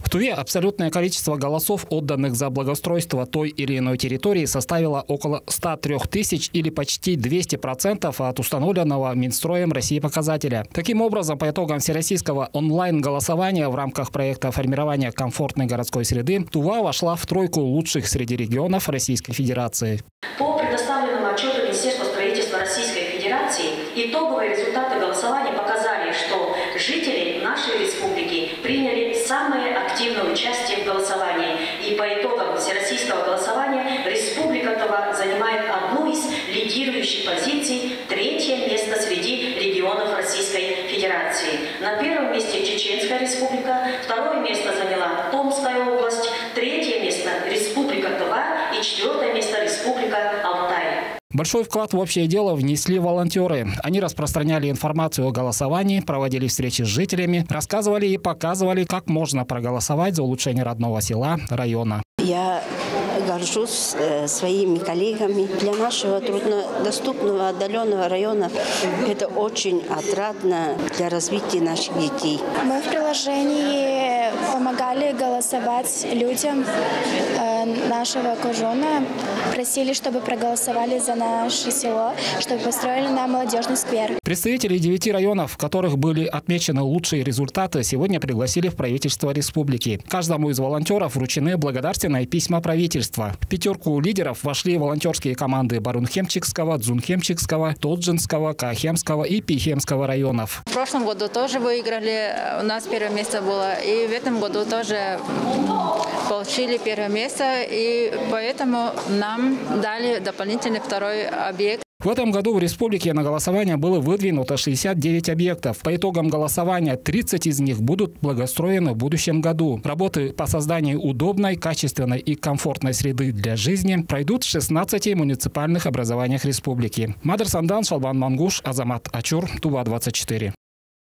Туве абсолютное количество голосов, отданных за благоустройство той или иной территории, составило около 103 тысяч или почти 200% от установленного Минстроем России показателя. Таким образом, по итогам всероссийского онлайн-голосования в рамках проекта формирования комфортной городской среды Тува вошла в тройку лучших среди регионов Российской Федерации. По предоставленному отчету Министерства строительства Российской Федерации итоговые результаты голосования показали, что жители нашей республики приняли самое активное участие в голосовании. И по итогам всероссийского голосования Республика Тува занимает одну из лидирующих позиций, третье место среди регионов Российской Федерации. На первом месте Чеченская республика, второе место заняла Томская область, третье место Республика Тува и четвертое место Республика Алтай. Большой вклад в общее дело внесли волонтеры. Они распространяли информацию о голосовании, проводили встречи с жителями, рассказывали и показывали, как можно проголосовать за улучшение родного села, района. Я горжусь своими коллегами. Для нашего труднодоступного, отдаленного района это очень отрадно для развития наших детей. Мы в приложении помогали голосовать людям нашего окружения. Просили, чтобы проголосовали за наше село, чтобы построили нам молодежный сквер. Представители 9 районов, в которых были отмечены лучшие результаты, сегодня пригласили в правительство республики. Каждому из волонтеров вручены благодарственные письма правительства. В пятерку лидеров вошли волонтерские команды Барунхемчикского, Дзунхемчикского, Тоджинского, Каахемского и Пихемского районов. В прошлом году тоже выиграли, у нас первое место было. И в этом году тоже получили первое место. И поэтому нам дали дополнительный второй объект. В этом году в республике на голосование было выдвинуто 69 объектов. По итогам голосования 30 из них будут благоустроены в будущем году. Работы по созданию удобной, качественной и комфортной среды для жизни пройдут в 16 муниципальных образованиях республики. Мадыр Сандан, Шалбан Мангуш, Азамат Ачур, Тува 24.